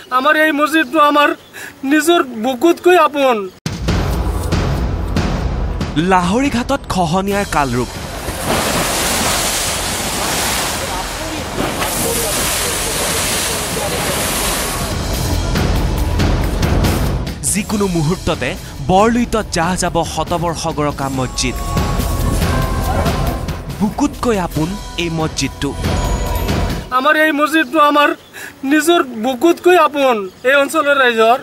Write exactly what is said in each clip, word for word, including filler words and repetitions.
আমার এই মসজিদটো আমার নিজৰ বুকুতকৈ আপোন। লাহৰীঘাটত খহনীয়াৰ কালৰূপ। যিকোনো মুহূৰ্ততে বৰলুইতত জাহ যাব শতবৰ্ষ গৰকা মছজিদ। বুকুতকৈ আপোন এই মছজিদটো। আমার এই মসজিদটো আমার নিজৰ বুকুতকৈ আপোন এই অঞ্চলৰ ৰাইজৰ।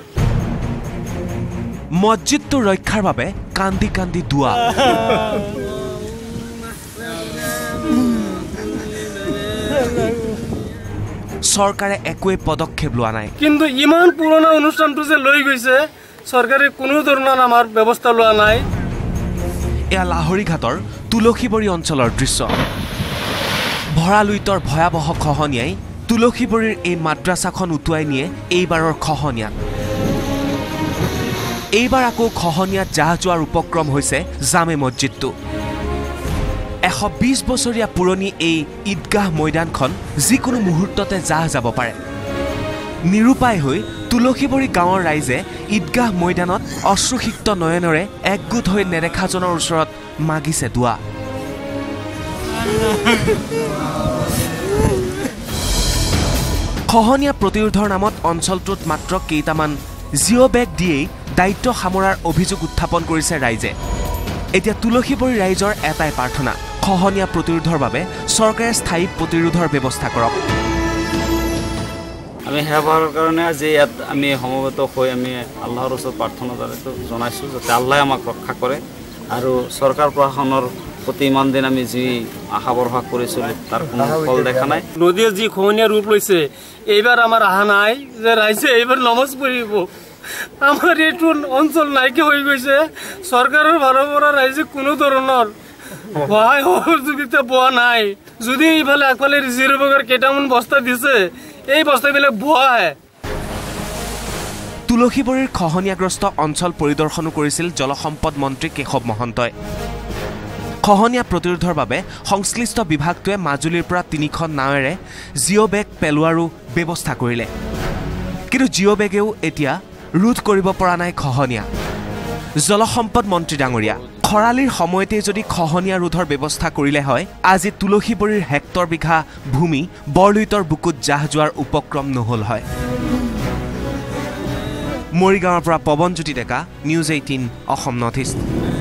মছজিদটো ৰক্ষাৰ বাবে কান্দি কান্দি দুৱা। চৰকাৰে একোৱে পদক্ষেপ লোৱা নাই। কিন্তু ইমান পুৰণা অনুষ্ঠানটো যে লৈ গৈছে চৰকাৰে কোনো ধৰণৰ আমাৰ ব্যৱস্থা লোৱা নাই। এয়া লাহৰীঘাটৰ তুলসীবৰী অঞ্চলৰ দৃশ্য। ভৰালুইতৰ ভয়াৱহ খহনীয়াই তুলসীবৰীৰ এই মাদ্ৰাছাখন উটুৱাই নিয়ে এইবাৰৰ খহনীয়াত। এইবাৰ আকৌ খহনীয়াত জাহ যোৱাৰ উপক্ৰম হৈছে জামে মছজিদটো। এশ বিশ বছৰীয়া পুৰণি এই ঈদগাহ মৈদানখন যিকোনো মুহূৰ্ততে জাহ যাব পাৰে। নিৰুপায় হৈ তুলসীবৰী গাঁৱৰ ৰাইজে ঈদগাহ মৈদানত অশ্ৰুসিক্ত নয়নেৰে একগোট হৈ নেদেখাজনৰ ওচৰত মাগিছে দুৱা। খহনীয়া প্ৰতিৰোধৰ নামত অঞ্চলটোত মাত্ৰ কেইটামান জিঅ' বেগ দিয়েই দায়িত্ব সামৰাৰ অভিযোগ উত্থাপন কৰিছে ৰাইজে। এতিয়া তুলসীবৰী ৰাইজৰ এটাই প্ৰাৰ্থনা, খহনীয়া প্ৰতিৰোধৰ বাবে চৰকাৰে স্থায়ী প্ৰতিৰোধৰ ব্যৱস্থা কৰক। আমি সেৱাৰ কাৰণে আজি ইয়াত আমি সমবেত হৈ আমি আল্লাহৰ ওচৰত প্ৰাৰ্থনা জনাইছোঁ যাতে আল্লাহে আমাক ৰক্ষা কৰে আৰু চৰকাৰ প্ৰশাসনৰ প্ৰতি ইমান দিন আমি যি আশা ভৰসা কৰিছিলোঁ তাৰ কোনো ফল দেখা নাই। নদীয়ে যি খহনীয়া ৰূপ লৈছে এইবাৰ আমাৰ আশা নাই যে ৰাইজে এইবাৰ নমাজ পঢ়িব। আমাৰ এইটো অঞ্চল নাইকিয়া হৈ গৈছে। চৰকাৰৰ ফালৰ পৰা ৰাইজে কোনো ধৰণৰ সহায় সহযোগিতা পোৱা নাই। যদি এইফালে আগফালে জিৰ' বেগৰ কেইটামান বস্তা দিছে এই বস্তাবিলাক ভুৱাহে। তুলসীবৰীৰ খহনীয়াগ্ৰস্ত অঞ্চল পৰিদৰ্শনো কৰিছিল জলসম্পদ মন্ত্ৰী কেশৱ মহন্তই। খহনীয়া প্ৰতিৰোধৰ বাবে সংশ্লিষ্ট বিভাগটোৱে মাজুলীৰ পৰা তিনিখন নাৱেৰে জিঅ' বেগ পেলোৱাৰো ব্যৱস্থা কৰিলে। কিন্তু জিঅ' বেগেও এতিয়া ৰোধ কৰিব পৰা নাই খহনীয়া। জলসম্পদ মন্ত্ৰী ডাঙৰীয়া, খৰালিৰ সময়তে যদি খহনীয়া ৰোধৰ ব্যৱস্থা কৰিলে হয় আজি তুলসীবৰীৰ হেক্টৰ বিঘা ভূমি বৰলুইতৰ বুকুত জাহ যোৱাৰ উপক্ৰম নহ'ল হয়। মৰিগাঁৱৰ পৰা Pawanjyoti Deka, news eighteen Assam north east.